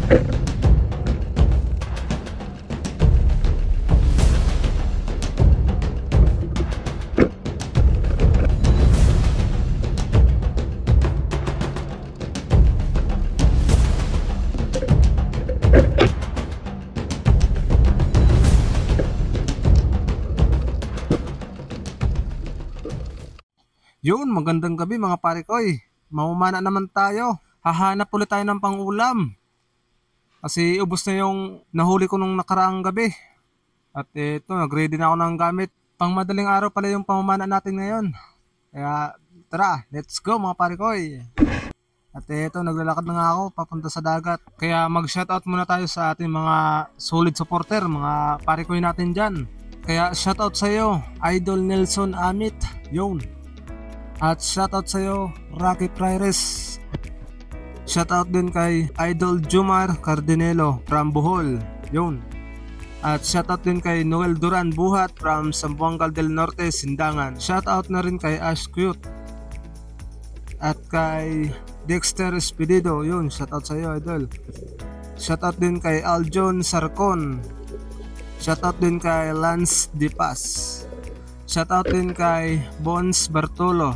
Yun, magandang gabi mga pare koy. Mamamana naman tayo. Hahanap ulit tayo ng pangulam. Kasi ubos na yung nahuli ko nung nakaraang gabi. At ito, nag-ready na ako ng gamit. Pang madaling araw pala yung pamamana natin ngayon. Kaya tara, let's go mga pare koy. At ito, naglalakad na nga ako papunta sa dagat. Kaya mag-shoutout muna tayo sa ating mga solid supporter, mga pare koy natin dyan. Kaya shoutout sa'yo, Idol Nelson Amit. Yun. At shoutout sa'yo, Rocky Prires. Shoutout din kay Idol Jumar Cardinelo from Bohol. Yun. At shoutout din kay Noel Duran Buhat from Zamboanga del Norte, Sindangan. Shoutout na rin kay Ash Cute. At kay Dexter Espedido. Yun, shoutout sa'yo, Idol. Shoutout din kay Aljon Sarcon. Shoutout din kay Lance Dipas. Shoutout din kay Bones Bartolo.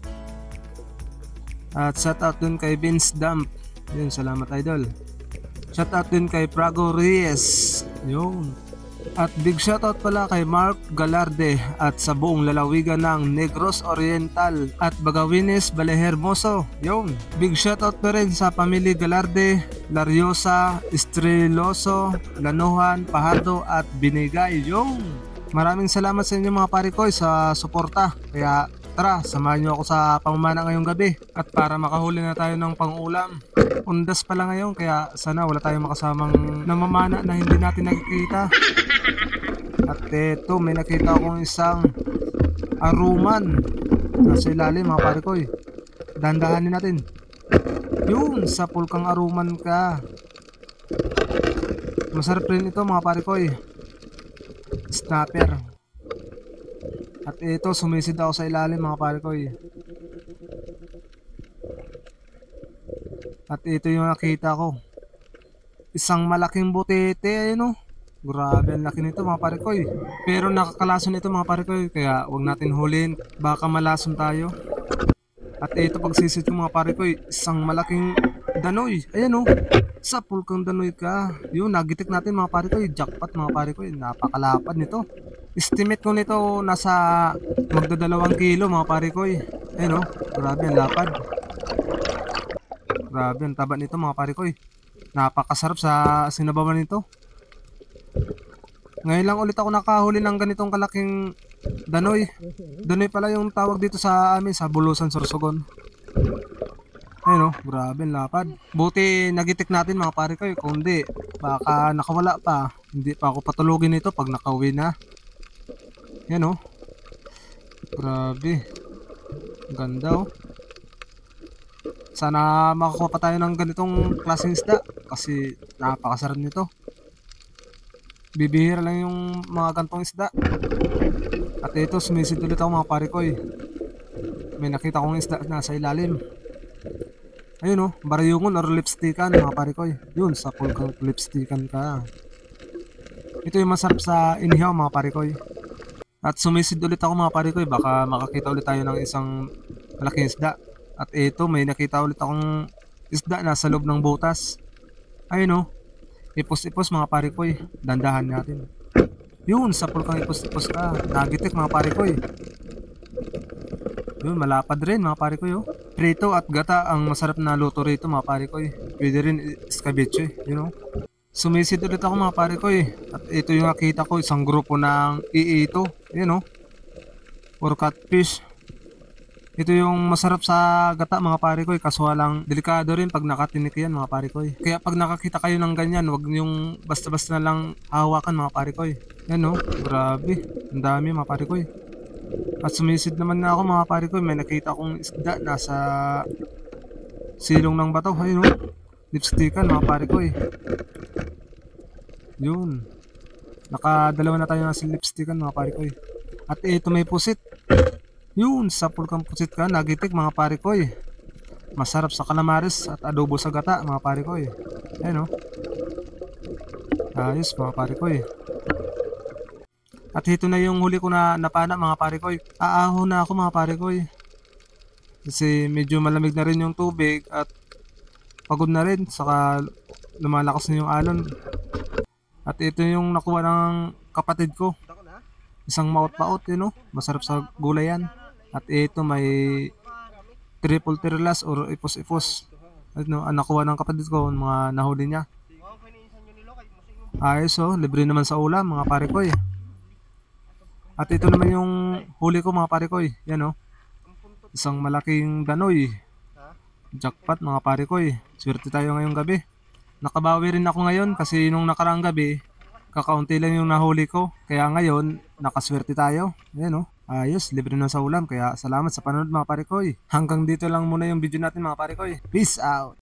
At shoutout din kay Vince Dump. Yun, salamat Idol. Shoutout din kay Prago Reyes. Yun. At big shoutout pala kay Mark Galarde at sa buong lalawigan ng Negros Oriental at Bagawines, Balehermoso. Yun. Big shoutout na rin sa pamilya Galarde, Lariosa, Estreloso, Lanuhan, Pajardo at Binigay. Yun. Maraming salamat sa inyo mga pare koy sa suporta. Kaya tara, samahan nyo ako sa pamamana ngayong gabi. At para makahuli na tayo ng pangulam. Undas pala ngayon, kaya sana wala tayong makasamang namamana na hindi natin nakikita. At eto, may nakita akong isang aruman nasa ilalim mga pare koy. Dandahanin natin. Yun, sa pulkang aruman ka. Masarap rin ito mga pare koy. Snapper. At ito, sumisid ako sa ilalim mga pare koy. At ito yung nakita ko. Isang malaking butete, ayun o. Grabe, ang laki nito mga pare koy. Pero nakakalason ito mga pare koy, kaya huwag natin hulin, baka malason tayo. At ito, pagsisid ko mga pare koy, isang malaking danoy. Ayan o, sa pulkang danoy ka. Yun, nagitik natin mga pare koy. Jackpot mga pare koy, napakalapad nito. Estimate ko nito nasa magdadalawang kilo mga pare koy. Ayan o, grabe ang lapad. Grabe ang taba nito mga pare koy. Napakasarap sa sinabawan nito. Ngayon lang ulit ako nakahuli ng ganitong kalaking danoy. Danoy pala yung tawag dito sa amin, sa Bulusan, Sorsogon. Ayun o, grabe ang lapad. Buti nagitik natin mga pare koy. Kung hindi, baka nakawala pa. Hindi pa ako patulugin nito pag nakauwi na. Yan o. Grabe. Ganda o. Sana makakuha pa tayo ng ganitong klaseng isda. Kasi napakasarap nito. Bibihira lang yung mga gantong isda. At ito, sumisid ulit ako mga pare koy. May nakita kong isda na sa ilalim. Ayun o, barayungon or lipstickan mga pare koy. Yun, sa pulkang lipstickan ka. Ito yung masarap sa inihaw mga pare koy. At sumisid ulit ako mga pare koy, baka makakita ulit tayo ng isang malaking isda. At ito, may nakita ulit akong isda na sa loob ng butas. Ayun o, ipos-ipos mga pare koy. Dandahan natin. Yun, sa pulkang ipos-ipos ka. Nagitik mga pare koy. Yun, malapad rin mga pare koy. Prito at gata ang masarap na luto rito mga pare koy. Pwede rin escabeche, you know. Sumisid ulit ako mga pare koy. At ito yung nakita ko, isang grupo ng iito. Yun o, or catfish. Ito yung masarap sa gata mga pare koy. Kaso lang delikado rin pag nakatinik yan mga pare koy. Kaya pag nakakita kayo ng ganyan, wag yung basta-basta na lang hawakan mga pare koy. Yan o, grabe. Ang dami mga pare koy. At sumisid naman na ako mga pare koy. May nakita akong isda nasa silong ng bato. Ayun o, lipstickan mga pare koy. Yun, nakadalawa na tayo nasa lipstickan mga pare koy. At ito may pusit. Yun, sa pulkang pusit ka, nagitik mga pare koy. Masarap sa calamares at adobo sa gata mga pare ko eh. Ayan oh. Ayos mga pare ko eh. At ito na yung huli ko na napana mga pare ko eh. Aaho na ako mga pare ko eh. Kasi medyo malamig na rin yung tubig at pagod na rin. Saka lumalakas na yung alon. At ito yung nakuha ng kapatid ko. Isang maot-paot yun oh. Masarap sa gulay yan. At ito may triple tirelas or ipos-ipos. Ano, ang nakuha ng kapatid ko, mga nahuli niya. Ayos oh, libre naman sa ulam mga pare ko eh. At ito naman yung huli ko mga pare ko eh. Yan oh. Isang malaking danoy. Jackpot mga pare ko eh. Swerte tayo ngayong gabi. Nakabawi rin ako ngayon kasi nung nakaraang gabi, kakaunti lang yung nahuli ko. Kaya ngayon, nakaswerte tayo. Ayan oh. Ayos, libre na sa ulam. Kaya salamat sa panonood mga pare ko eh. Hanggang dito lang muna yung video natin mga pare ko eh. Peace out!